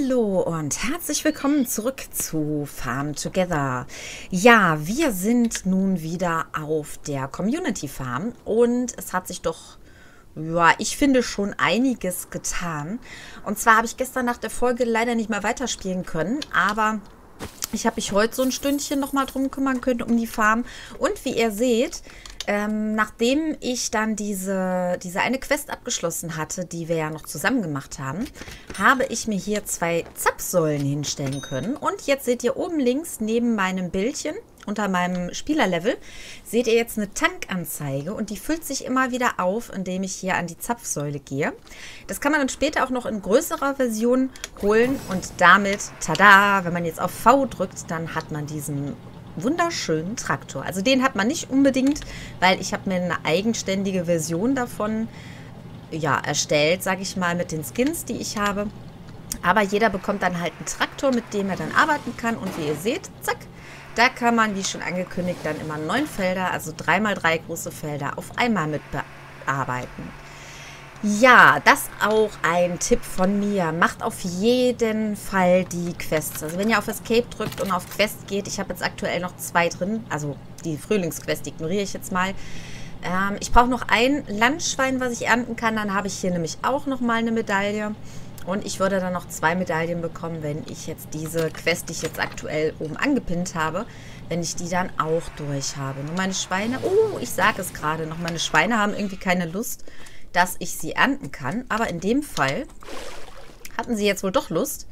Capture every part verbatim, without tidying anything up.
Hallo und herzlich willkommen zurück zu Farm Together. Ja, wir sind nun wieder auf der Community Farm und es hat sich doch, ja, ich finde schon einiges getan. Und zwar habe ich gestern nach der Folge leider nicht mehr weiterspielen können, aber ich habe mich heute so ein Stündchen nochmal drum kümmern können um die Farm. Und wie ihr seht, ähm, nachdem ich dann diese, diese eine Quest abgeschlossen hatte, die wir ja noch zusammen gemacht haben, habe ich mir hier zwei Zapfsäulen hinstellen können. Und jetzt seht ihr oben links neben meinem Bildchen, unter meinem Spielerlevel, seht ihr jetzt eine Tankanzeige und die füllt sich immer wieder auf, indem ich hier an die Zapfsäule gehe. Das kann man dann später auch noch in größerer Version holen und damit, tada, wenn man jetzt auf V drückt, dann hat man diesen wunderschönen Traktor. Also den hat man nicht unbedingt, weil ich habe mir eine eigenständige Version davon ja, erstellt, sage ich mal, mit den Skins, die ich habe. Aber jeder bekommt dann halt einen Traktor, mit dem er dann arbeiten kann. Und wie ihr seht, zack, da kann man, wie schon angekündigt, dann immer neun Felder, also drei mal drei große Felder auf einmal mit bearbeiten. Ja, das auch ein Tipp von mir. Macht auf jeden Fall die Quests. Also wenn ihr auf Escape drückt und auf Quest geht, ich habe jetzt aktuell noch zwei drin, also die Frühlingsquest ignoriere ich jetzt mal. Ähm, ich brauche noch ein Landschwein, was ich ernten kann, dann habe ich hier nämlich auch noch mal eine Medaille. Und ich würde dann noch zwei Medaillen bekommen, wenn ich jetzt diese Quest, die ich jetzt aktuell oben angepinnt habe, wenn ich die dann auch durch habe. Nur meine Schweine, oh, ich sage es gerade noch, meine Schweine haben irgendwie keine Lust, dass ich sie ernten kann. Aber in dem Fall hatten sie jetzt wohl doch Lust.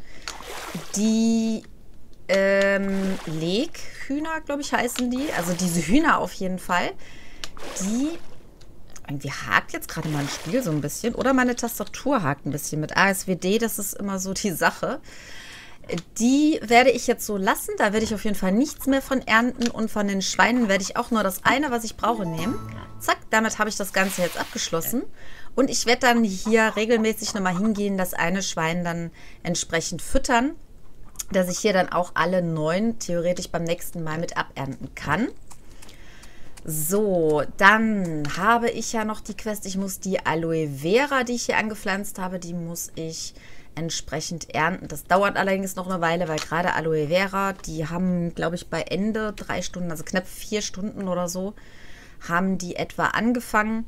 Die ähm, Leghühner, glaube ich, heißen die. Also diese Hühner auf jeden Fall. Die, irgendwie hakt jetzt gerade mein Spiel so ein bisschen. Oder meine Tastatur hakt ein bisschen mit A S W D. Das ist immer so die Sache. Die werde ich jetzt so lassen. Da werde ich auf jeden Fall nichts mehr von ernten. Und von den Schweinen werde ich auch nur das eine, was ich brauche, nehmen. Zack, damit habe ich das Ganze jetzt abgeschlossen. Und ich werde dann hier regelmäßig nochmal hingehen, das eine Schwein dann entsprechend füttern, dass ich hier dann auch alle neun theoretisch beim nächsten Mal mit abernten kann. So, dann habe ich ja noch die Quest. Ich muss die Aloe Vera, die ich hier angepflanzt habe, die muss ich entsprechend ernten. Das dauert allerdings noch eine Weile, weil gerade Aloe Vera, die haben, glaube ich, bei Ende drei Stunden, also knapp vier Stunden oder so, haben die etwa angefangen.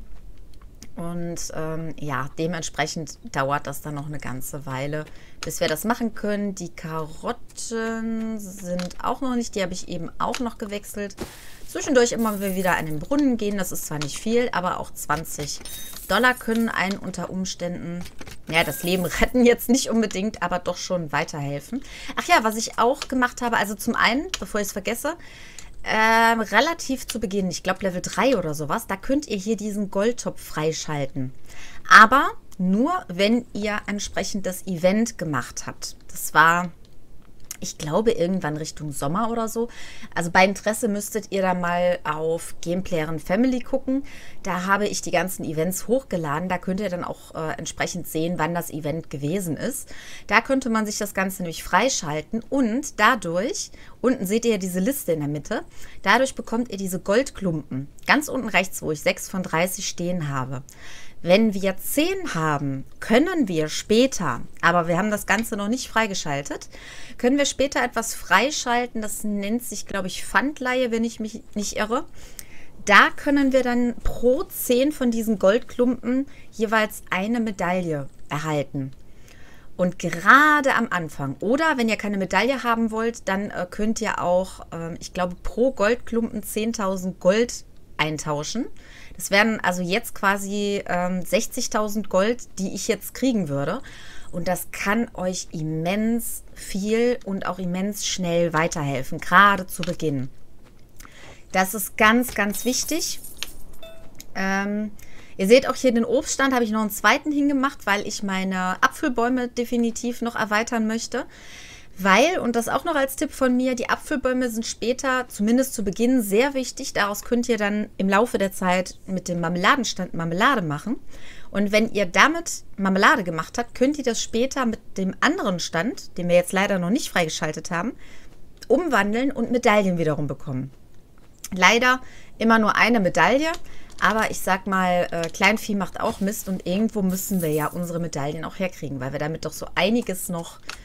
Und ähm, ja, dementsprechend dauert das dann noch eine ganze Weile, bis wir das machen können. Die Karotten sind auch noch nicht, die habe ich eben auch noch gewechselt. Zwischendurch immer wieder an den Brunnen gehen, das ist zwar nicht viel, aber auch zwanzig Dollar können einen unter Umständen, ja, das Leben retten jetzt nicht unbedingt, aber doch schon weiterhelfen. Ach ja, was ich auch gemacht habe, also zum einen, bevor ich es vergesse, Ähm, relativ zu Beginn, ich glaube Level drei oder sowas, da könnt ihr hier diesen Goldtopf freischalten. Aber nur, wenn ihr entsprechend das Event gemacht habt. Das war, ich glaube, irgendwann Richtung Sommer oder so. Also bei Interesse müsstet ihr da mal auf Gameplayer and Family gucken. Da habe ich die ganzen Events hochgeladen. Da könnt ihr dann auch äh, entsprechend sehen, wann das Event gewesen ist. Da könnte man sich das Ganze nämlich freischalten und dadurch, unten seht ihr ja diese Liste in der Mitte, dadurch bekommt ihr diese Goldklumpen. Ganz unten rechts, wo ich sechs von dreißig stehen habe. Wenn wir zehn haben, können wir später, aber wir haben das Ganze noch nicht freigeschaltet, können wir später etwas freischalten, das nennt sich, glaube ich, Pfandleihe, wenn ich mich nicht irre. Da können wir dann pro zehn von diesen Goldklumpen jeweils eine Medaille erhalten. Und gerade am Anfang, oder wenn ihr keine Medaille haben wollt, dann äh, könnt ihr auch, äh, ich glaube, pro Goldklumpen zehntausend Gold eintauschen. Das wären also jetzt quasi ähm, sechzigtausend Gold, die ich jetzt kriegen würde. Und das kann euch immens viel und auch immens schnell weiterhelfen, gerade zu Beginn. Das ist ganz, ganz wichtig. Ähm, ihr seht auch hier den Obststand, habe ich noch einen zweiten hingemacht, weil ich meine Apfelbäume definitiv noch erweitern möchte. Weil, und das auch noch als Tipp von mir, die Apfelbäume sind später, zumindest zu Beginn, sehr wichtig. Daraus könnt ihr dann im Laufe der Zeit mit dem Marmeladenstand Marmelade machen. Und wenn ihr damit Marmelade gemacht habt, könnt ihr das später mit dem anderen Stand, den wir jetzt leider noch nicht freigeschaltet haben, umwandeln und Medaillen wiederum bekommen. Leider immer nur eine Medaille, aber ich sag mal, äh, Kleinvieh macht auch Mist und irgendwo müssen wir ja unsere Medaillen auch herkriegen, weil wir damit doch so einiges noch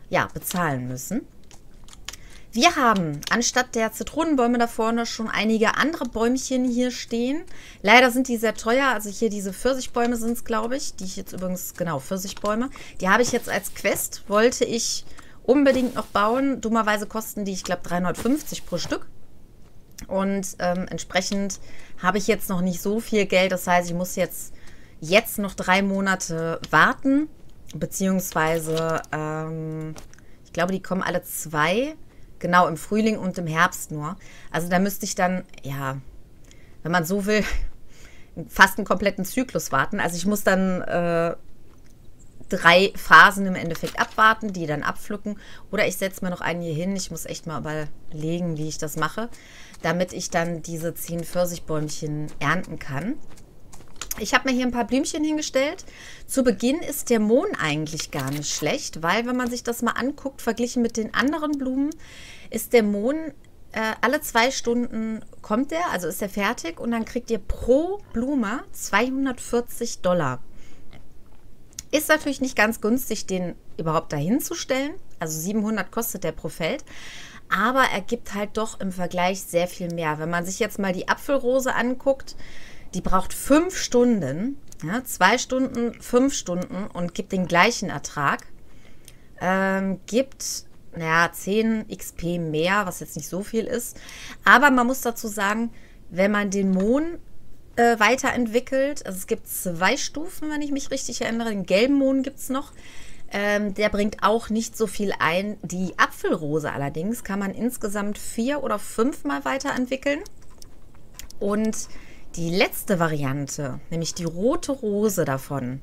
ja, bezahlen müssen. Wir haben anstatt der Zitronenbäume da vorne schon einige andere Bäumchen hier stehen. Leider sind die sehr teuer. Also hier diese Pfirsichbäume sind es, glaube ich. Die ich jetzt übrigens, genau, Pfirsichbäume. Die habe ich jetzt als Quest, wollte ich unbedingt noch bauen. Dummerweise kosten die, ich glaube, dreihundertfünfzig pro Stück. Und ähm, entsprechend habe ich jetzt noch nicht so viel Geld. Das heißt, ich muss jetzt, jetzt noch drei Monate warten. Beziehungsweise, ähm, ich glaube, die kommen alle zwei. Genau, im Frühling und im Herbst nur. Also da müsste ich dann, ja, wenn man so will, fast einen kompletten Zyklus warten. Also ich muss dann äh, drei Phasen im Endeffekt abwarten, die dann abpflücken. Oder ich setze mir noch einen hier hin. Ich muss echt mal überlegen, wie ich das mache, damit ich dann diese zehn Pfirsichbäumchen ernten kann. Ich habe mir hier ein paar Blümchen hingestellt. Zu Beginn ist der Mohn eigentlich gar nicht schlecht, weil wenn man sich das mal anguckt, verglichen mit den anderen Blumen, ist der Mohn äh, alle zwei Stunden kommt der, also ist er fertig und dann kriegt ihr pro Blume zweihundertvierzig Dollar. Ist natürlich nicht ganz günstig, den überhaupt dahin zu stellen. Also siebenhundert kostet der pro Feld. Aber er gibt halt doch im Vergleich sehr viel mehr. Wenn man sich jetzt mal die Apfelrose anguckt, die braucht fünf Stunden, ja, zwei Stunden, fünf Stunden und gibt den gleichen Ertrag. Ähm, gibt, naja, zehn X P mehr, was jetzt nicht so viel ist. Aber man muss dazu sagen, wenn man den Mohn äh, weiterentwickelt, also es gibt zwei Stufen, wenn ich mich richtig erinnere, den gelben Mohn gibt es noch. Ähm, der bringt auch nicht so viel ein. Die Apfelrose allerdings kann man insgesamt vier oder fünfmal weiterentwickeln. Und die letzte Variante, nämlich die rote Rose davon,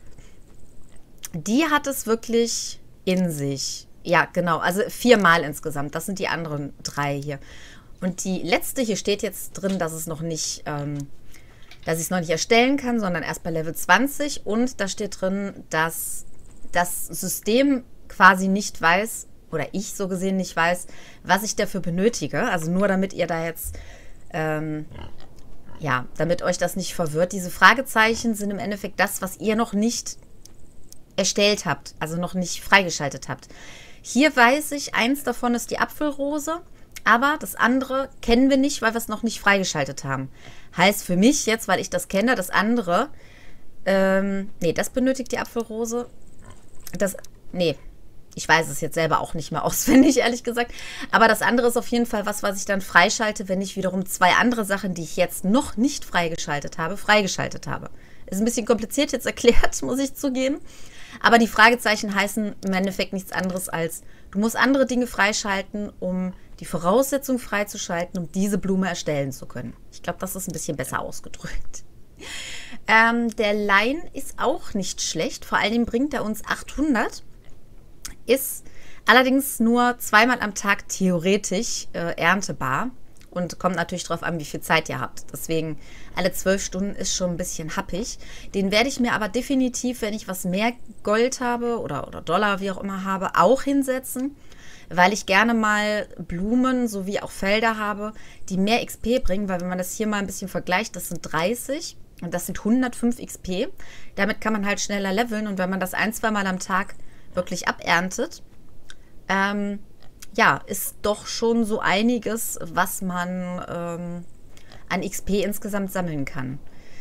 die hat es wirklich in sich. Ja, genau, also viermal insgesamt. Das sind die anderen drei hier. Und die letzte, hier steht jetzt drin, dass es noch nicht, ähm, dass ich es noch nicht erstellen kann, sondern erst bei Level zwanzig. Und da steht drin, dass das System quasi nicht weiß, oder ich so gesehen nicht weiß, was ich dafür benötige. Also nur damit ihr da jetzt... Ähm, Ja, damit euch das nicht verwirrt. Diese Fragezeichen sind im Endeffekt das, was ihr noch nicht erstellt habt, also noch nicht freigeschaltet habt. Hier weiß ich, eins davon ist die Apfelrose, aber das andere kennen wir nicht, weil wir es noch nicht freigeschaltet haben. Heißt für mich jetzt, weil ich das kenne, das andere, ähm, nee, das benötigt die Apfelrose. Das, nee, ich weiß es jetzt selber auch nicht mehr auswendig, ehrlich gesagt. Aber das andere ist auf jeden Fall was, was ich dann freischalte, wenn ich wiederum zwei andere Sachen, die ich jetzt noch nicht freigeschaltet habe, freigeschaltet habe. Ist ein bisschen kompliziert jetzt erklärt, muss ich zugeben. Aber die Fragezeichen heißen im Endeffekt nichts anderes als, du musst andere Dinge freischalten, um die Voraussetzung freizuschalten, um diese Blume erstellen zu können. Ich glaube, das ist ein bisschen besser ausgedrückt. Ähm, der Line ist auch nicht schlecht. Vor allem bringt er uns achthundert. Ist allerdings nur zweimal am Tag theoretisch äh, erntebar und kommt natürlich darauf an, wie viel Zeit ihr habt. Deswegen alle zwölf Stunden ist schon ein bisschen happig. Den werde ich mir aber definitiv, wenn ich was mehr Gold habe oder, oder Dollar, wie auch immer habe, auch hinsetzen, weil ich gerne mal Blumen sowie auch Felder habe, die mehr X P bringen, weil wenn man das hier mal ein bisschen vergleicht, das sind dreißig und das sind hundertfünf X P. Damit kann man halt schneller leveln und wenn man das ein, zwei Mal am Tag wirklich aberntet, ähm, ja, ist doch schon so einiges, was man ähm, an X P insgesamt sammeln kann.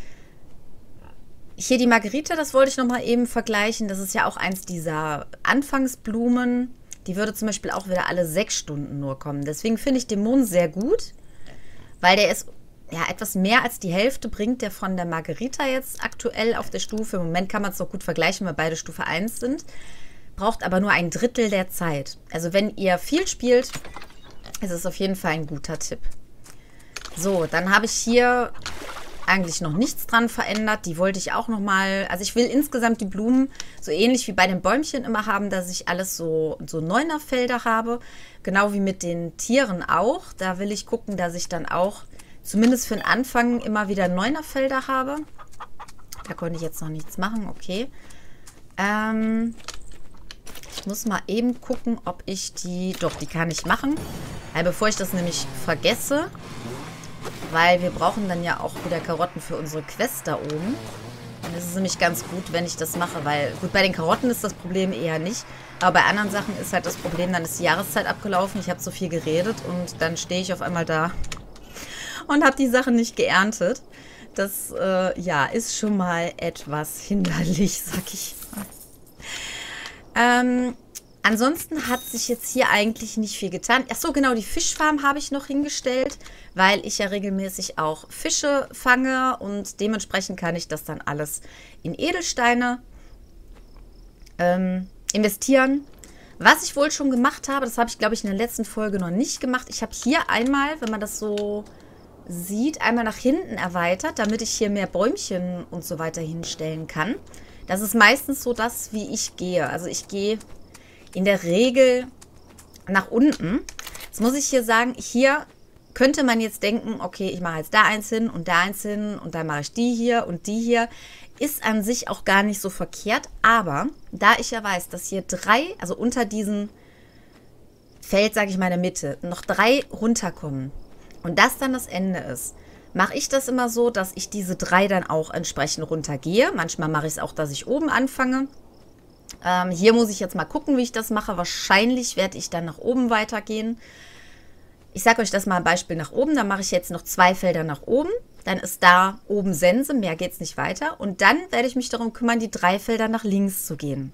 Hier die Margerite, das wollte ich nochmal eben vergleichen. Das ist ja auch eins dieser Anfangsblumen. Die würde zum Beispiel auch wieder alle sechs Stunden nur kommen. Deswegen finde ich den Mohn sehr gut, weil der ist ja etwas mehr als die Hälfte, bringt der von der Margerita jetzt aktuell auf der Stufe. Im Moment kann man es doch gut vergleichen, weil beide Stufe eins sind. Braucht aber nur ein Drittel der Zeit. Also wenn ihr viel spielt, ist es auf jeden Fall ein guter Tipp. So, dann habe ich hier eigentlich noch nichts dran verändert. Die wollte ich auch noch mal, also ich will insgesamt die Blumen so ähnlich wie bei den Bäumchen immer haben, dass ich alles so, so Neunerfelder habe. Genau wie mit den Tieren auch. Da will ich gucken, dass ich dann auch zumindest für den Anfang immer wieder Neunerfelder habe. Da konnte ich jetzt noch nichts machen, okay. Ähm... Ich muss mal eben gucken, ob ich die... Doch, die kann ich machen. Weil bevor ich das nämlich vergesse, weil wir brauchen dann ja auch wieder Karotten für unsere Quest da oben. Dann ist es nämlich ganz gut, wenn ich das mache, weil... Gut, bei den Karotten ist das Problem eher nicht. Aber bei anderen Sachen ist halt das Problem, dann ist die Jahreszeit abgelaufen, ich habe so viel geredet und dann stehe ich auf einmal da und habe die Sachen nicht geerntet. Das, äh, ja, ist schon mal etwas hinderlich, sag ich mal. Ähm, ansonsten hat sich jetzt hier eigentlich nicht viel getan. Ach so, genau, die Fischfarm habe ich noch hingestellt, weil ich ja regelmäßig auch Fische fange und dementsprechend kann ich das dann alles in Edelsteine ähm, investieren. Was ich wohl schon gemacht habe, das habe ich, glaube ich, in der letzten Folge noch nicht gemacht. Ich habe hier einmal, wenn man das so sieht, einmal nach hinten erweitert, damit ich hier mehr Bäumchen und so weiter hinstellen kann. Das ist meistens so das, wie ich gehe. Also ich gehe in der Regel nach unten. Jetzt muss ich hier sagen, hier könnte man jetzt denken, okay, ich mache jetzt da eins hin und da eins hin und dann mache ich die hier und die hier. Ist an sich auch gar nicht so verkehrt, aber da ich ja weiß, dass hier drei, also unter diesem Feld, sage ich mal in der Mitte, noch drei runterkommen und das dann das Ende ist, mache ich das immer so, dass ich diese drei dann auch entsprechend runtergehe. Manchmal mache ich es auch, dass ich oben anfange. Ähm, hier muss ich jetzt mal gucken, wie ich das mache. Wahrscheinlich werde ich dann nach oben weitergehen. Ich sage euch das mal ein Beispiel nach oben. Dann mache ich jetzt noch zwei Felder nach oben. Dann ist da oben Sense, mehr geht es nicht weiter. Und dann werde ich mich darum kümmern, die drei Felder nach links zu gehen.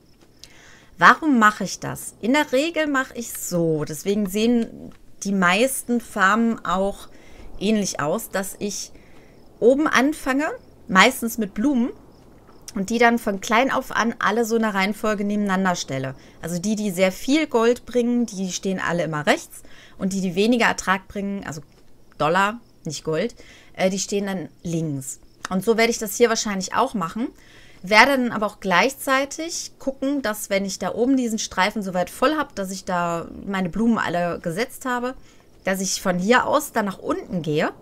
Warum mache ich das? In der Regel mache ich so. Deswegen sehen die meisten Farmen auch ähnlich aus, dass ich oben anfange, meistens mit Blumen, und die dann von klein auf an alle so in der Reihenfolge nebeneinander stelle. Also die, die sehr viel Gold bringen, die stehen alle immer rechts. Und die, die weniger Ertrag bringen, also Dollar, nicht Gold, äh, die stehen dann links. Und so werde ich das hier wahrscheinlich auch machen. Werde dann aber auch gleichzeitig gucken, dass wenn ich da oben diesen Streifen soweit voll habe, dass ich da meine Blumen alle gesetzt habe, dass ich von hier aus dann nach unten gehe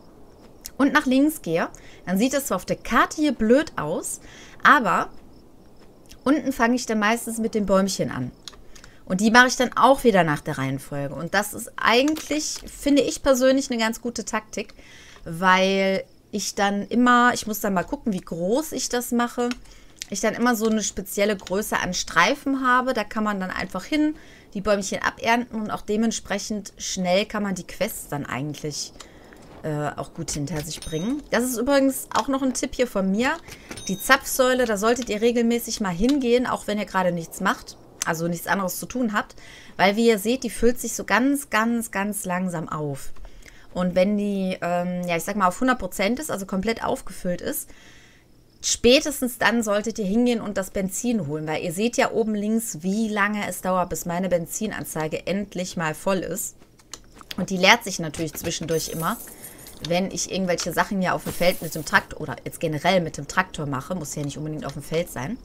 und nach links gehe. Dann sieht es zwar auf der Karte hier blöd aus, aber unten fange ich dann meistens mit den Bäumchen an. Und die mache ich dann auch wieder nach der Reihenfolge. Und das ist eigentlich, finde ich persönlich, eine ganz gute Taktik, weil ich dann immer, ich muss dann mal gucken, wie groß ich das mache, ich dann immer so eine spezielle Größe an Streifen habe. Da kann man dann einfach hin, die Bäumchen abernten und auch dementsprechend schnell kann man die Quests dann eigentlich äh, auch gut hinter sich bringen. Das ist übrigens auch noch ein Tipp hier von mir. Die Zapfsäule, da solltet ihr regelmäßig mal hingehen, auch wenn ihr gerade nichts macht. Also nichts anderes zu tun habt, weil wie ihr seht, die füllt sich so ganz, ganz, ganz langsam auf. Und wenn die, ähm, ja ich sag mal auf hundert Prozent ist, also komplett aufgefüllt ist, spätestens dann solltet ihr hingehen und das Benzin holen, weil ihr seht ja oben links, wie lange es dauert, bis meine Benzinanzeige endlich mal voll ist. Und die leert sich natürlich zwischendurch immer, wenn ich irgendwelche Sachen ja auf dem Feld mit dem Traktor oder jetzt generell mit dem Traktor mache, muss ja nicht unbedingt auf dem Feld sein.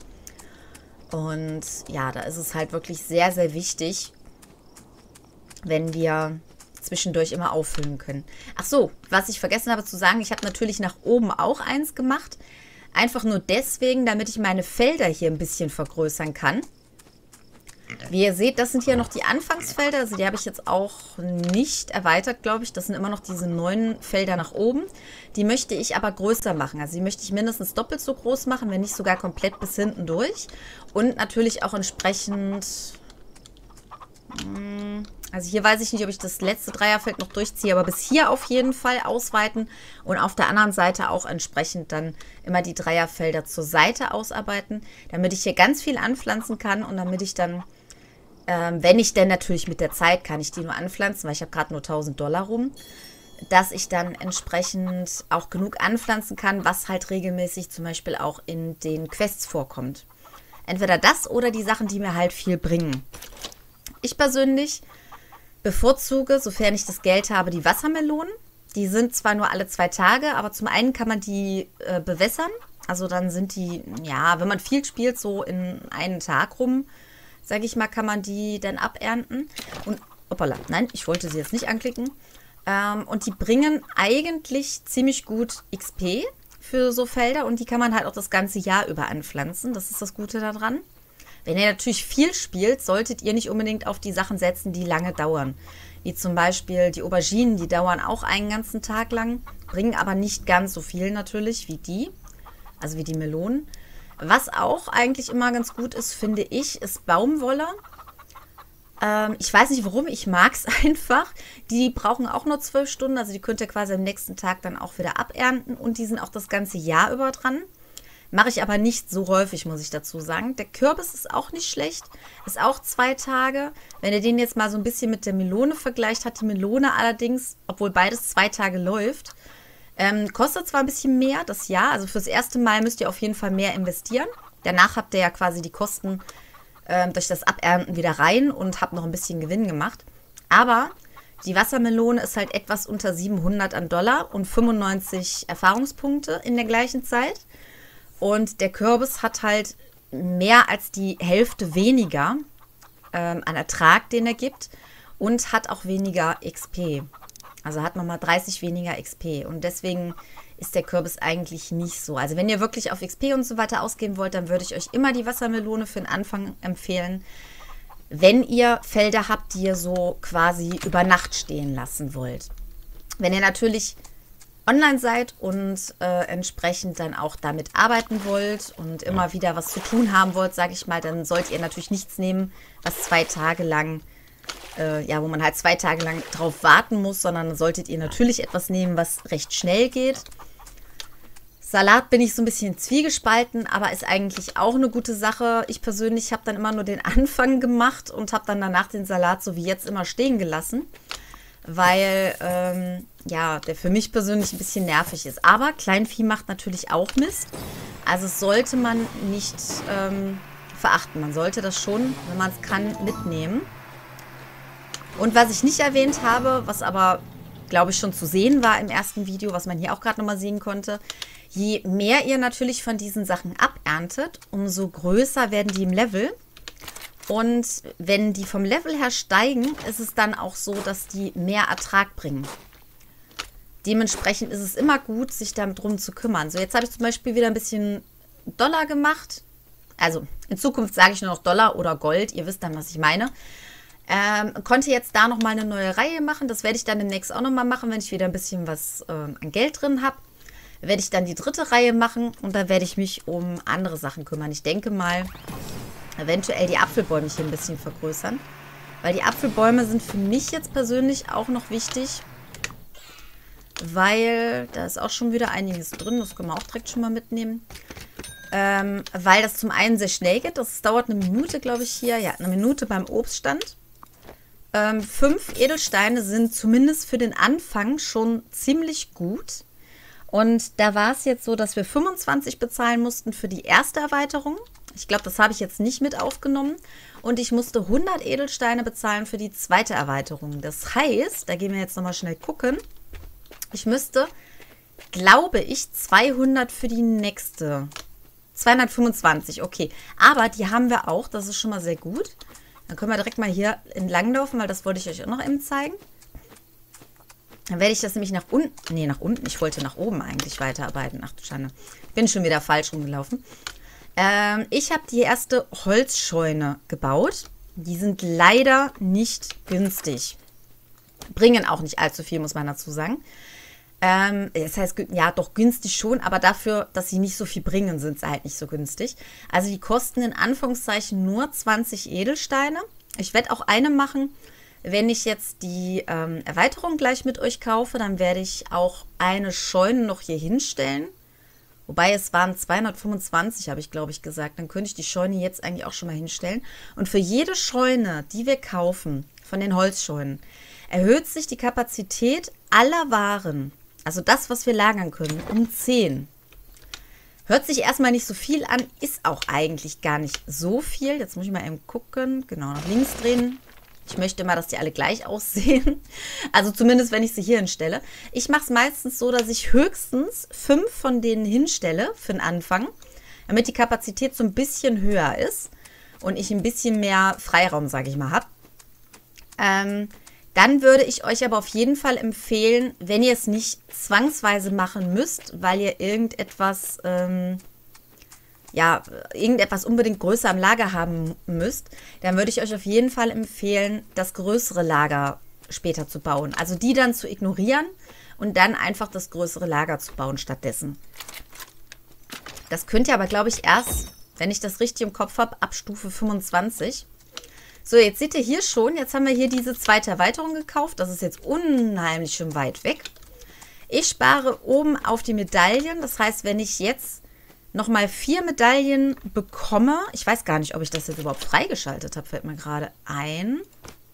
Und ja, da ist es halt wirklich sehr, sehr wichtig, wenn wir zwischendurch immer auffüllen können. Ach so, was ich vergessen habe zu sagen, ich habe natürlich nach oben auch eins gemacht. Einfach nur deswegen, damit ich meine Felder hier ein bisschen vergrößern kann. Wie ihr seht, das sind hier noch die Anfangsfelder. Also die habe ich jetzt auch nicht erweitert, glaube ich. Das sind immer noch diese neun Felder nach oben. Die möchte ich aber größer machen. Also die möchte ich mindestens doppelt so groß machen, wenn nicht sogar komplett bis hinten durch. Und natürlich auch entsprechend... Also hier weiß ich nicht, ob ich das letzte Dreierfeld noch durchziehe, aber bis hier auf jeden Fall ausweiten und auf der anderen Seite auch entsprechend dann immer die Dreierfelder zur Seite ausarbeiten, damit ich hier ganz viel anpflanzen kann und damit ich dann, ähm, wenn ich denn natürlich mit der Zeit, kann ich die nur anpflanzen, weil ich habe gerade nur tausend Dollar rum, dass ich dann entsprechend auch genug anpflanzen kann, was halt regelmäßig zum Beispiel auch in den Quests vorkommt. Entweder das oder die Sachen, die mir halt viel bringen. Ich persönlich bevorzuge, sofern ich das Geld habe, die Wassermelonen. Die sind zwar nur alle zwei Tage, aber zum einen kann man die äh, bewässern. Also dann sind die, ja, wenn man viel spielt, so in einen Tag rum, sage ich mal, kann man die dann abernten. Und, hoppala, nein, ich wollte sie jetzt nicht anklicken. Ähm, und die bringen eigentlich ziemlich gut X P für so Felder. Und die kann man halt auch das ganze Jahr über anpflanzen. Das ist das Gute daran. Wenn ihr natürlich viel spielt, solltet ihr nicht unbedingt auf die Sachen setzen, die lange dauern. Wie zum Beispiel die Auberginen, die dauern auch einen ganzen Tag lang, bringen aber nicht ganz so viel natürlich wie die, also wie die Melonen. Was auch eigentlich immer ganz gut ist, finde ich, ist Baumwolle. Ähm, ich weiß nicht warum, ich mag es einfach. Die brauchen auch nur zwölf Stunden, also die könnt ihr quasi am nächsten Tag dann auch wieder abernten. Und die sind auch das ganze Jahr über dran. Mache ich aber nicht so häufig, muss ich dazu sagen. Der Kürbis ist auch nicht schlecht. Ist auch zwei Tage. Wenn ihr den jetzt mal so ein bisschen mit der Melone vergleicht, hat die Melone allerdings, obwohl beides zwei Tage läuft, ähm, kostet zwar ein bisschen mehr das Jahr. Also fürs erste Mal müsst ihr auf jeden Fall mehr investieren. Danach habt ihr ja quasi die Kosten ähm, durch das Abernten wieder rein und habt noch ein bisschen Gewinn gemacht. Aber die Wassermelone ist halt etwas unter siebenhundert an Dollar und fünfundneunzig Erfahrungspunkte in der gleichen Zeit. Und der Kürbis hat halt mehr als die Hälfte weniger ähm, an Ertrag, den er gibt. Und hat auch weniger X P. Also hat nochmal dreißig weniger X P. Und deswegen ist der Kürbis eigentlich nicht so. Also wenn ihr wirklich auf X P und so weiter ausgehen wollt, dann würde ich euch immer die Wassermelone für den Anfang empfehlen. Wenn ihr Felder habt, die ihr so quasi über Nacht stehen lassen wollt. Wenn ihr natürlich online seid und äh, entsprechend dann auch damit arbeiten wollt und immer wieder was zu tun haben wollt, sage ich mal, dann solltet ihr natürlich nichts nehmen, was zwei Tage lang, äh, ja, wo man halt zwei Tage lang drauf warten muss, sondern dann solltet ihr natürlich etwas nehmen, was recht schnell geht. Salat bin ich so ein bisschen zwiegespalten, aber ist eigentlich auch eine gute Sache. Ich persönlich habe dann immer nur den Anfang gemacht und habe dann danach den Salat so wie jetzt immer stehen gelassen, weil ähm, ja, der für mich persönlich ein bisschen nervig ist. Aber Kleinvieh macht natürlich auch Mist. Also das sollte man nicht ähm, verachten. Man sollte das schon, wenn man es kann, mitnehmen. Und was ich nicht erwähnt habe, was aber, glaube ich, schon zu sehen war im ersten Video, was man hier auch gerade nochmal sehen konnte, je mehr ihr natürlich von diesen Sachen aberntet, umso größer werden die im Level. Und wenn die vom Level her steigen, ist es dann auch so, dass die mehr Ertrag bringen. Dementsprechend ist es immer gut, sich darum zu kümmern. So, jetzt habe ich zum Beispiel wieder ein bisschen Dollar gemacht. Also in Zukunft sage ich nur noch Dollar oder Gold. Ihr wisst dann, was ich meine. Ähm, konnte jetzt da nochmal eine neue Reihe machen. Das werde ich dann demnächst auch nochmal machen, wenn ich wieder ein bisschen was ähm, an Geld drin habe. Werde ich dann die dritte Reihe machen und dann werde ich mich um andere Sachen kümmern. Ich denke mal, eventuell die Apfelbäumchen ein bisschen vergrößern. Weil die Apfelbäume sind für mich jetzt persönlich auch noch wichtig. Weil da ist auch schon wieder einiges drin. Das können wir auch direkt schon mal mitnehmen. Ähm, weil das zum einen sehr schnell geht. Das dauert eine Minute, glaube ich, hier. Ja, eine Minute beim Obststand. Ähm, fünf Edelsteine sind zumindest für den Anfang schon ziemlich gut. Und da war es jetzt so, dass wir fünfundzwanzig bezahlen mussten für die erste Erweiterung. Ich glaube, das habe ich jetzt nicht mit aufgenommen. Und ich musste hundert Edelsteine bezahlen für die zweite Erweiterung. Das heißt, da gehen wir jetzt nochmal schnell gucken. Ich müsste, glaube ich, zweihundert für die nächste. zweihundertfünfundzwanzig, okay. Aber die haben wir auch, das ist schon mal sehr gut. Dann können wir direkt mal hier entlanglaufen, weil das wollte ich euch auch noch eben zeigen. Dann werde ich das nämlich nach unten, nee, nach unten, ich wollte nach oben eigentlich weiterarbeiten. Ach du Schande, bin schon wieder falsch rumgelaufen. Ähm, ich habe die erste Holzscheune gebaut. Die sind leider nicht günstig. Bringen auch nicht allzu viel, muss man dazu sagen. Ähm, das heißt, ja, doch günstig schon, aber dafür, dass sie nicht so viel bringen, sind sie halt nicht so günstig. Also die kosten in Anführungszeichen nur zwanzig Edelsteine. Ich werde auch eine machen. Wenn ich jetzt die ähm, Erweiterung gleich mit euch kaufe, dann werde ich auch eine Scheune noch hier hinstellen. Wobei es waren zweihundertfünfundzwanzig, habe ich glaube ich gesagt. Dann könnte ich die Scheune jetzt eigentlich auch schon mal hinstellen. Und für jede Scheune, die wir kaufen, von den Holzscheunen, erhöht sich die Kapazität aller Waren, also das, was wir lagern können, um zehn. Hört sich erstmal nicht so viel an, ist auch eigentlich gar nicht so viel. Jetzt muss ich mal eben gucken, genau, nach links drehen. Ich möchte mal, dass die alle gleich aussehen. Also zumindest, wenn ich sie hier hinstelle. Ich mache es meistens so, dass ich höchstens fünf von denen hinstelle für den Anfang, damit die Kapazität so ein bisschen höher ist und ich ein bisschen mehr Freiraum, sage ich mal, habe. Ähm, dann würde ich euch aber auf jeden Fall empfehlen, wenn ihr es nicht zwangsweise machen müsst, weil ihr irgendetwas... Ähm, ja, irgendetwas unbedingt größer am Lager haben müsst, dann würde ich euch auf jeden Fall empfehlen, das größere Lager später zu bauen. Also die dann zu ignorieren und dann einfach das größere Lager zu bauen stattdessen. Das könnt ihr aber, glaube ich, erst, wenn ich das richtig im Kopf habe, ab Stufe fünfundzwanzig. So, jetzt seht ihr hier schon, jetzt haben wir hier diese zweite Erweiterung gekauft. Das ist jetzt unheimlich schön weit weg. Ich spare oben auf die Medaillen. Das heißt, wenn ich jetzt nochmal vier Medaillen bekomme, ich weiß gar nicht, ob ich das jetzt überhaupt freigeschaltet habe, fällt mir gerade ein.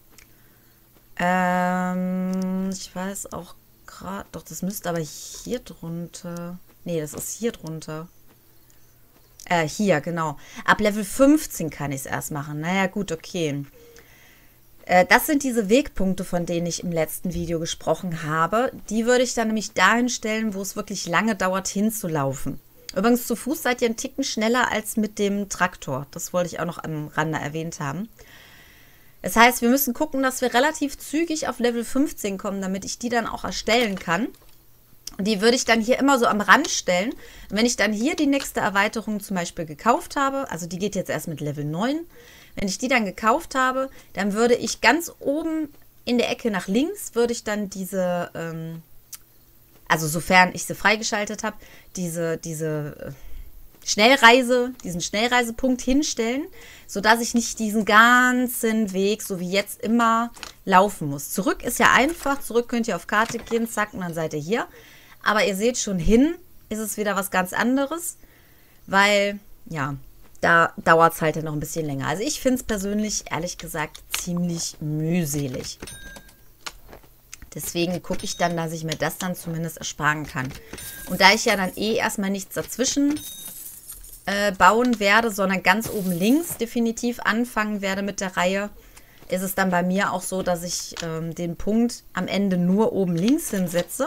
Ähm, ich weiß auch gerade, doch, das müsste aber hier drunter. Nee, das ist hier drunter. Äh, hier, genau. Ab Level fünfzehn kann ich es erst machen. Naja, gut, okay. Äh, das sind diese Wegpunkte, von denen ich im letzten Video gesprochen habe. Die würde ich dann nämlich dahin stellen, wo es wirklich lange dauert, hinzulaufen. Übrigens, zu Fuß seid ihr einen Ticken schneller als mit dem Traktor. Das wollte ich auch noch am Rande erwähnt haben. Das heißt, wir müssen gucken, dass wir relativ zügig auf Level fünfzehn kommen, damit ich die dann auch erstellen kann. Und die würde ich dann hier immer so am Rand stellen. Und wenn ich dann hier die nächste Erweiterung zum Beispiel gekauft habe, also die geht jetzt erst mit Level neun, wenn ich die dann gekauft habe, dann würde ich ganz oben in der Ecke nach links, würde ich dann diese, ähm, also sofern ich sie freigeschaltet habe, diese, diese Schnellreise, diesen Schnellreisepunkt hinstellen, sodass ich nicht diesen ganzen Weg, so wie jetzt, immer laufen muss. Zurück ist ja einfach, zurück könnt ihr auf Karte gehen, zack, und dann seid ihr hier. Aber ihr seht schon, hin ist es wieder was ganz anderes, weil, ja, da dauert es halt ja noch ein bisschen länger. Also ich finde es persönlich, ehrlich gesagt, ziemlich mühselig. Deswegen gucke ich dann, dass ich mir das dann zumindest ersparen kann. Und da ich ja dann eh erstmal nichts dazwischen äh, bauen werde, sondern ganz oben links definitiv anfangen werde mit der Reihe, ist es dann bei mir auch so, dass ich ähm, den Punkt am Ende nur oben links hinsetze.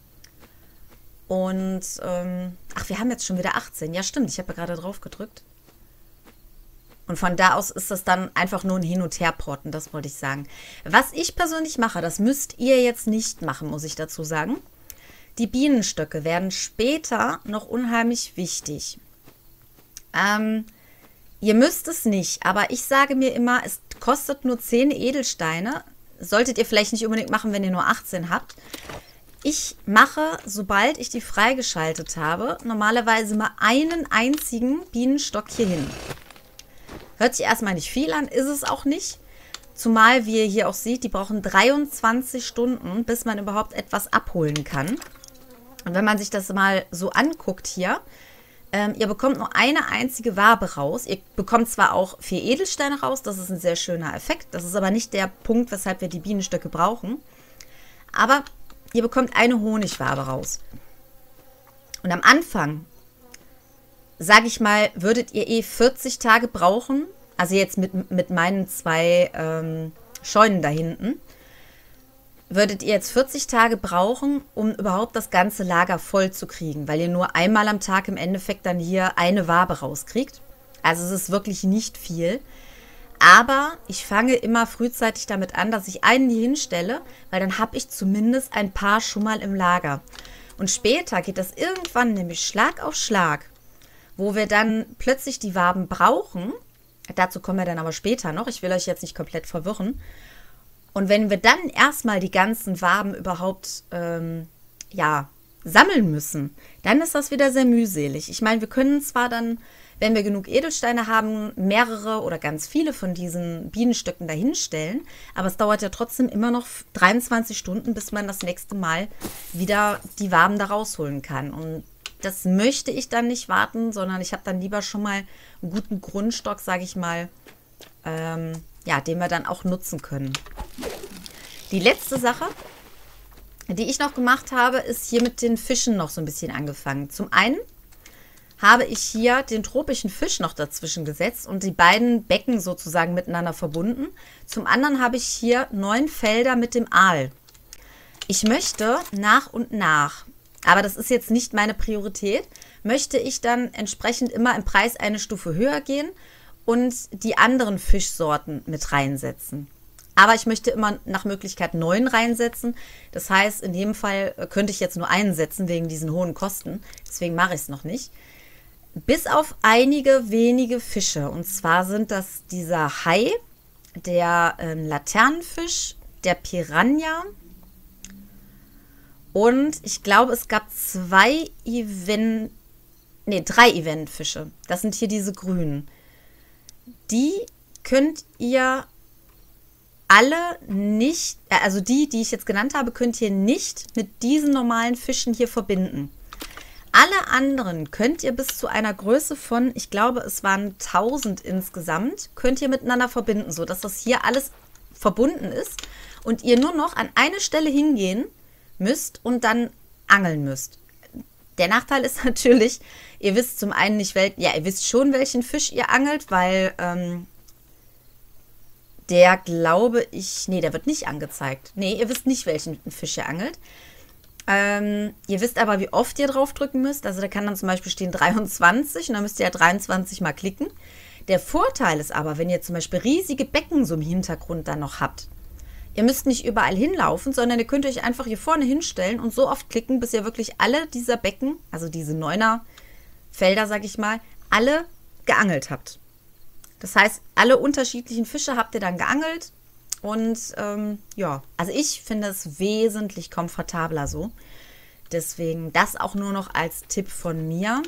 Und, ähm, ach, wir haben jetzt schon wieder achtzehn. Ja, stimmt, ich habe ja gerade drauf gedrückt. Und von da aus ist das dann einfach nur ein Hin- und Herporten, das wollte ich sagen. Was ich persönlich mache, das müsst ihr jetzt nicht machen, muss ich dazu sagen. Die Bienenstöcke werden später noch unheimlich wichtig. Ähm, ihr müsst es nicht, aber ich sage mir immer, es kostet nur zehn Edelsteine. Solltet ihr vielleicht nicht unbedingt machen, wenn ihr nur achtzehn habt. Ich mache, sobald ich die freigeschaltet habe, normalerweise mal einen einzigen Bienenstock hier hin. Hört sich erstmal nicht viel an, ist es auch nicht. Zumal, wie ihr hier auch seht, die brauchen dreiundzwanzig Stunden, bis man überhaupt etwas abholen kann. Und wenn man sich das mal so anguckt hier, ähm, ihr bekommt nur eine einzige Wabe raus. Ihr bekommt zwar auch vier Edelsteine raus, das ist ein sehr schöner Effekt. Das ist aber nicht der Punkt, weshalb wir die Bienenstöcke brauchen. Aber ihr bekommt eine Honigwabe raus. Und am Anfang, sage ich mal, würdet ihr eh vierzig Tage brauchen, also jetzt mit, mit meinen zwei ähm, Scheunen da hinten, würdet ihr jetzt vierzig Tage brauchen, um überhaupt das ganze Lager voll zu kriegen, weil ihr nur einmal am Tag im Endeffekt dann hier eine Wabe rauskriegt. Also es ist wirklich nicht viel. Aber ich fange immer frühzeitig damit an, dass ich einen hier hinstelle, weil dann habe ich zumindest ein paar schon mal im Lager. Und später geht das irgendwann nämlich Schlag auf Schlag, wo wir dann plötzlich die Waben brauchen. Dazu kommen wir dann aber später noch. Ich will euch jetzt nicht komplett verwirren. Und wenn wir dann erstmal die ganzen Waben überhaupt ähm, ja, sammeln müssen, dann ist das wieder sehr mühselig. Ich meine, wir können zwar dann, wenn wir genug Edelsteine haben, mehrere oder ganz viele von diesen Bienenstöcken dahinstellen, aber es dauert ja trotzdem immer noch dreiundzwanzig Stunden, bis man das nächste Mal wieder die Waben da rausholen kann. Und das möchte ich dann nicht warten, sondern ich habe dann lieber schon mal einen guten Grundstock, sage ich mal, ähm, ja, den wir dann auch nutzen können. Die letzte Sache, die ich noch gemacht habe, ist hier mit den Fischen noch so ein bisschen angefangen. Zum einen habe ich hier den tropischen Fisch noch dazwischen gesetzt und die beiden Becken sozusagen miteinander verbunden. Zum anderen habe ich hier neun Felder mit dem Aal. Ich möchte nach und nach, aber das ist jetzt nicht meine Priorität, möchte ich dann entsprechend immer im Preis eine Stufe höher gehen und die anderen Fischsorten mit reinsetzen. Aber ich möchte immer nach Möglichkeit neun reinsetzen. Das heißt, in dem Fall könnte ich jetzt nur einen setzen wegen diesen hohen Kosten. Deswegen mache ich es noch nicht. Bis auf einige wenige Fische. Und zwar sind das dieser Hai, der äh, Laternenfisch, der Piranha. Und ich glaube, es gab zwei Event, Ne, drei Eventfische. Das sind hier diese grünen. Die könnt ihr alle nicht, also die, die ich jetzt genannt habe, könnt ihr nicht mit diesen normalen Fischen hier verbinden. Alle anderen könnt ihr bis zu einer Größe von, ich glaube, es waren tausend insgesamt, könnt ihr miteinander verbinden, sodass das hier alles verbunden ist und ihr nur noch an eine Stelle hingehen müsst und dann angeln müsst. Der Nachteil ist natürlich, ihr wisst zum einen nicht, wel ja, ihr wisst schon, welchen Fisch ihr angelt, weil ähm, der, glaube ich, nee, der wird nicht angezeigt. Nee, ihr wisst nicht, welchen Fisch ihr angelt. Ähm, ihr wisst aber, wie oft ihr drauf drücken müsst. Also da kann dann zum Beispiel stehen dreiundzwanzig und dann müsst ihr ja dreiundzwanzig mal klicken. Der Vorteil ist aber, wenn ihr zum Beispiel riesige Becken so im Hintergrund dann noch habt, ihr müsst nicht überall hinlaufen, sondern ihr könnt euch einfach hier vorne hinstellen und so oft klicken, bis ihr wirklich alle dieser Becken, also diese Neuner Felder, sag ich mal, alle geangelt habt. Das heißt, alle unterschiedlichen Fische habt ihr dann geangelt und ähm, ja, also ich finde es wesentlich komfortabler so. Deswegen das auch nur noch als Tipp von mir.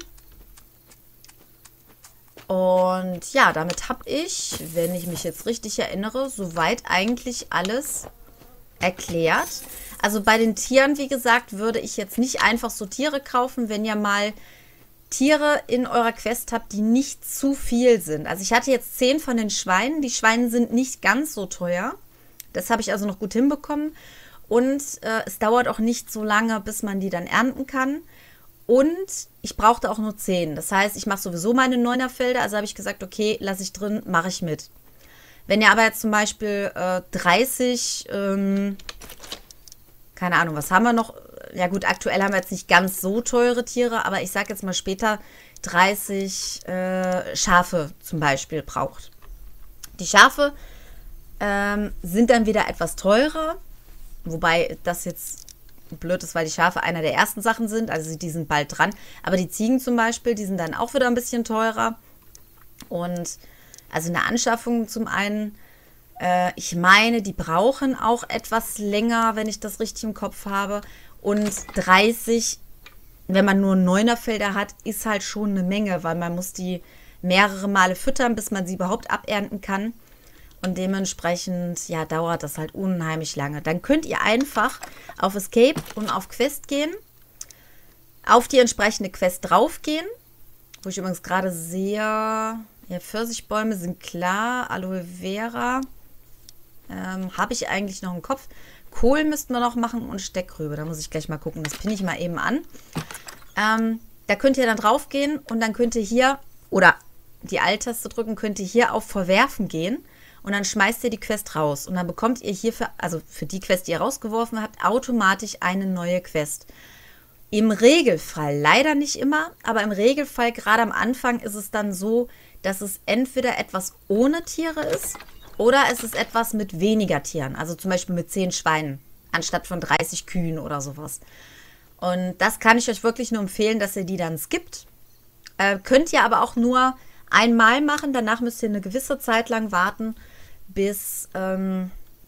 Und ja, damit habe ich, wenn ich mich jetzt richtig erinnere, soweit eigentlich alles erklärt. Also bei den Tieren, wie gesagt, würde ich jetzt nicht einfach so Tiere kaufen, wenn ihr mal Tiere in eurer Quest habt, die nicht zu viel sind. Also ich hatte jetzt zehn von den Schweinen. Die Schweine sind nicht ganz so teuer. Das habe ich also noch gut hinbekommen. Und äh, es dauert auch nicht so lange, bis man die dann ernten kann. Und ich brauchte auch nur zehn. Das heißt, ich mache sowieso meine Neunerfelder. Also habe ich gesagt, okay, lasse ich drin, mache ich mit. Wenn ihr aber jetzt zum Beispiel äh, dreißig, ähm, keine Ahnung, was haben wir noch? Ja gut, aktuell haben wir jetzt nicht ganz so teure Tiere, aber ich sage jetzt mal später dreißig äh, Schafe zum Beispiel braucht. Die Schafe ähm, sind dann wieder etwas teurer, wobei das jetzt blöd ist, weil die Schafe einer der ersten Sachen sind, also die sind bald dran. Aber die Ziegen zum Beispiel, die sind dann auch wieder ein bisschen teurer. Und also in der Anschaffung zum einen, äh, ich meine, die brauchen auch etwas länger, wenn ich das richtig im Kopf habe. Und dreißig, wenn man nur Neunerfelder hat, ist halt schon eine Menge, weil man muss die mehrere Male füttern, bis man sie überhaupt abernten kann. Und dementsprechend, ja, dauert das halt unheimlich lange. Dann könnt ihr einfach auf Escape und auf Quest gehen, auf die entsprechende Quest draufgehen, wo ich übrigens gerade sehe, ja, Pfirsichbäume sind klar, Aloe Vera ähm, habe ich eigentlich noch im Kopf. Kohl müssten wir noch machen und Steckrübe. Da muss ich gleich mal gucken. Das pinne ich mal eben an. Ähm, da könnt ihr dann drauf gehen und dann könnt ihr hier, oder die Alt-Taste drücken, könnt ihr hier auf Verwerfen gehen und dann schmeißt ihr die Quest raus. Und dann bekommt ihr hier, für, also für die Quest, die ihr rausgeworfen habt, automatisch eine neue Quest. Im Regelfall, leider nicht immer, aber im Regelfall, gerade am Anfang, ist es dann so, dass es entweder etwas ohne Tiere ist, oder es ist etwas mit weniger Tieren, also zum Beispiel mit zehn Schweinen, anstatt von dreißig Kühen oder sowas. Und das kann ich euch wirklich nur empfehlen, dass ihr die dann skippt. Äh, könnt ihr aber auch nur einmal machen, danach müsst ihr eine gewisse Zeit lang warten, bis, ähm,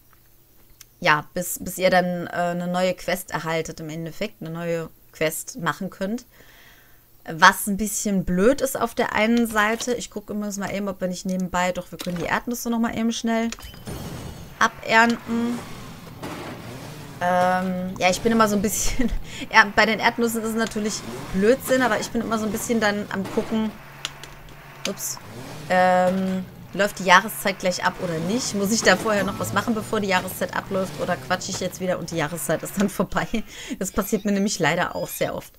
ja, bis, bis ihr dann äh, eine neue Quest erhaltet, im Endeffekt eine neue Quest machen könnt. Was ein bisschen blöd ist auf der einen Seite. Ich gucke immer mal eben, ob wir nicht nebenbei, doch wir können die Erdnüsse noch mal eben schnell abernten. Ähm, ja, ich bin immer so ein bisschen, ja, bei den Erdnüssen ist es natürlich Blödsinn, aber ich bin immer so ein bisschen dann am gucken, ups, ähm, läuft die Jahreszeit gleich ab oder nicht? Muss ich da vorher noch was machen, bevor die Jahreszeit abläuft, oder quatsche ich jetzt wieder und die Jahreszeit ist dann vorbei? Das passiert mir nämlich leider auch sehr oft.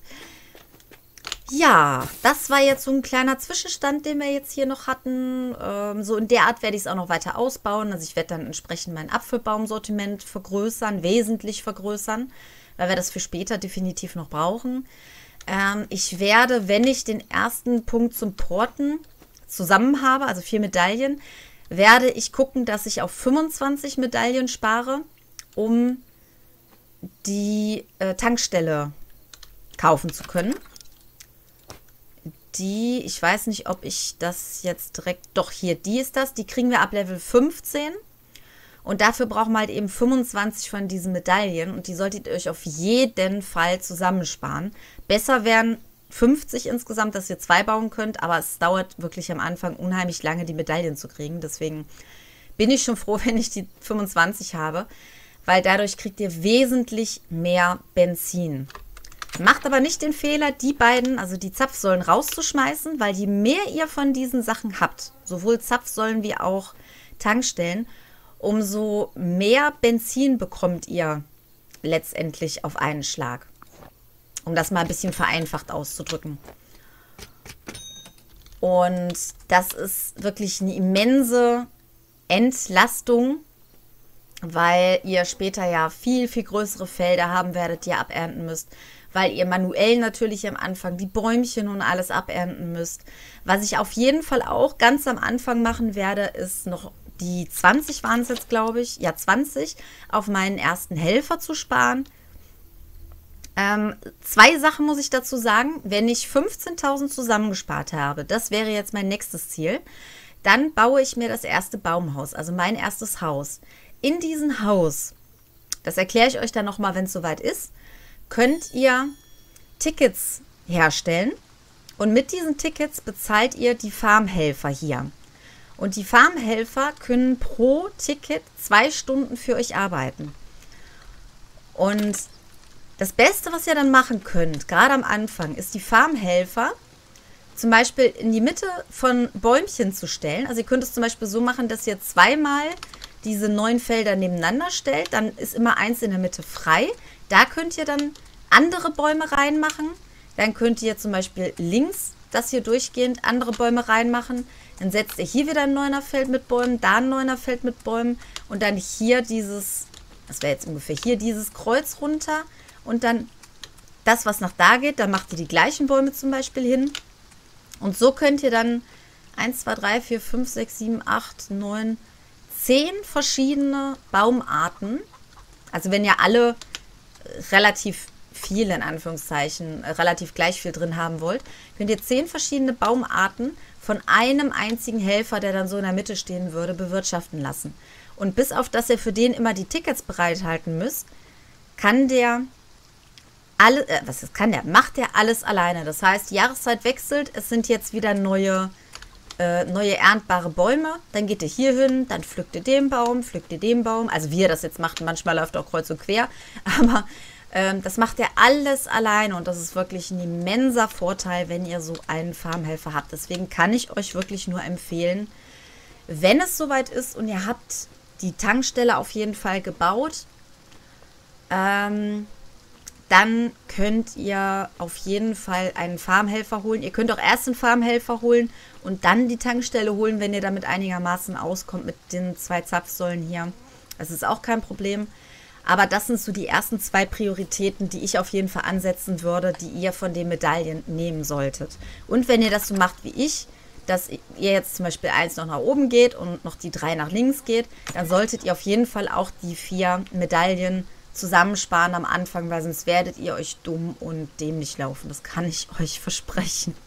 Ja, das war jetzt so ein kleiner Zwischenstand, den wir jetzt hier noch hatten. Ähm, so in der Art werde ich es auch noch weiter ausbauen. Also ich werde dann entsprechend mein Apfelbaumsortiment vergrößern, wesentlich vergrößern, weil wir das für später definitiv noch brauchen. Ähm, ich werde, wenn ich den ersten Punkt zum Porten zusammen habe, also vier Medaillen, werde ich gucken, dass ich auf fünfundzwanzig Medaillen spare, um die äh, Tankstelle kaufen zu können. Die, ich weiß nicht, ob ich das jetzt direkt, doch hier, die ist das, die kriegen wir ab Level fünfzehn und dafür brauchen wir halt eben fünfundzwanzig von diesen Medaillen und die solltet ihr euch auf jeden Fall zusammensparen. Besser wären fünfzig insgesamt, dass ihr zwei bauen könnt, aber es dauert wirklich am Anfang unheimlich lange, die Medaillen zu kriegen. Deswegen bin ich schon froh, wenn ich die fünfundzwanzig habe, weil dadurch kriegt ihr wesentlich mehr Benzin. Macht aber nicht den Fehler, die beiden, also die Zapfsäulen rauszuschmeißen, weil je mehr ihr von diesen Sachen habt, sowohl Zapfsäulen wie auch Tankstellen, umso mehr Benzin bekommt ihr letztendlich auf einen Schlag. Um das mal ein bisschen vereinfacht auszudrücken. Und das ist wirklich eine immense Entlastung, weil ihr später ja viel, viel größere Felder haben werdet, die ihr abernten müsst. Weil ihr manuell natürlich am Anfang die Bäumchen und alles abernten müsst. Was ich auf jeden Fall auch ganz am Anfang machen werde, ist noch die zwanzig waren es jetzt, glaube ich, ja zwanzig, auf meinen ersten Helfer zu sparen. Ähm, zwei Sachen muss ich dazu sagen. Wenn ich fünfzehntausend zusammengespart habe, das wäre jetzt mein nächstes Ziel, dann baue ich mir das erste Baumhaus, also mein erstes Haus. In diesem Haus, das erkläre ich euch dann nochmal, wenn es soweit ist, könnt ihr Tickets herstellen und mit diesen Tickets bezahlt ihr die Farmhelfer hier. Und die Farmhelfer können pro Ticket zwei Stunden für euch arbeiten. Und das Beste, was ihr dann machen könnt, gerade am Anfang, ist die Farmhelfer zum Beispiel in die Mitte von Bäumchen zu stellen. Also ihr könnt es zum Beispiel so machen, dass ihr zweimal diese neun Felder nebeneinander stellt. Dann ist immer eins in der Mitte frei. Da könnt ihr dann andere Bäume reinmachen. Dann könnt ihr zum Beispiel links das hier durchgehend andere Bäume reinmachen. Dann setzt ihr hier wieder ein neuner Feld mit Bäumen, da ein neuner Feld mit Bäumen und dann hier dieses, das wäre jetzt ungefähr hier, dieses Kreuz runter und dann das, was nach da geht, da macht ihr die gleichen Bäume zum Beispiel hin. Und so könnt ihr dann eins, zwei, drei, vier, fünf, sechs, sieben, acht, neun, zehn verschiedene Baumarten, also wenn ihr alle relativ viel, in Anführungszeichen, relativ gleich viel drin haben wollt, könnt ihr zehn verschiedene Baumarten von einem einzigen Helfer, der dann so in der Mitte stehen würde, bewirtschaften lassen. Und bis auf das ihr für den immer die Tickets bereithalten müsst, kann der alle, äh, was ist, kann der, macht der alles alleine. Das heißt, die Jahreszeit wechselt, es sind jetzt wieder neue, äh, neue erntbare Bäume. Dann geht ihr hier hin, dann pflückt ihr den Baum, pflückt ihr den Baum. Also wie ihr das jetzt macht, manchmal läuft auch kreuz und quer, aber ähm, das macht er alles alleine und das ist wirklich ein immenser Vorteil, wenn ihr so einen Farmhelfer habt. Deswegen kann ich euch wirklich nur empfehlen, wenn es soweit ist und ihr habt die Tankstelle auf jeden Fall gebaut, ähm, dann könnt ihr auf jeden Fall einen Farmhelfer holen. Ihr könnt auch erst einen Farmhelfer holen und dann die Tankstelle holen, wenn ihr damit einigermaßen auskommt mit den zwei Zapfsäulen hier. Das ist auch kein Problem. Aber das sind so die ersten zwei Prioritäten, die ich auf jeden Fall ansetzen würde, die ihr von den Medaillen nehmen solltet. Und wenn ihr das so macht wie ich, dass ihr jetzt zum Beispiel eins noch nach oben geht und noch die drei nach links geht, dann solltet ihr auf jeden Fall auch die vier Medaillen zusammensparen am Anfang, weil sonst werdet ihr euch dumm und dämlich laufen. Das kann ich euch versprechen.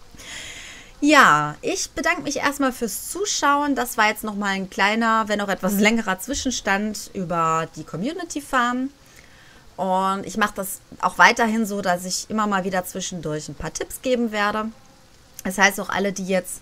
Ja, ich bedanke mich erstmal fürs Zuschauen. Das war jetzt nochmal ein kleiner, wenn auch etwas längerer Zwischenstand über die Community Farm. Und ich mache das auch weiterhin so, dass ich immer mal wieder zwischendurch ein paar Tipps geben werde. Das heißt auch alle, die jetzt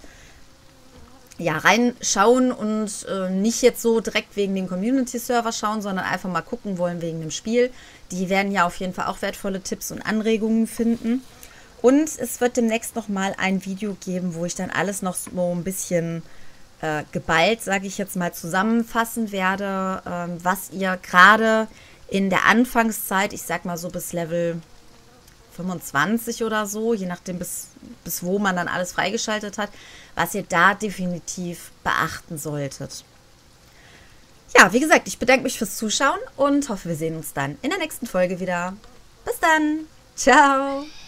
ja, reinschauen und äh, nicht jetzt so direkt wegen dem Community-Server schauen, sondern einfach mal gucken wollen wegen dem Spiel. Die werden ja auf jeden Fall auch wertvolle Tipps und Anregungen finden. Und es wird demnächst nochmal ein Video geben, wo ich dann alles noch so ein bisschen äh, geballt, sage ich jetzt mal, zusammenfassen werde, ähm, was ihr gerade in der Anfangszeit, ich sag mal so bis Level fünfundzwanzig oder so, je nachdem bis, bis wo man dann alles freigeschaltet hat, was ihr da definitiv beachten solltet. Ja, wie gesagt, ich bedanke mich fürs Zuschauen und hoffe, wir sehen uns dann in der nächsten Folge wieder. Bis dann. Ciao.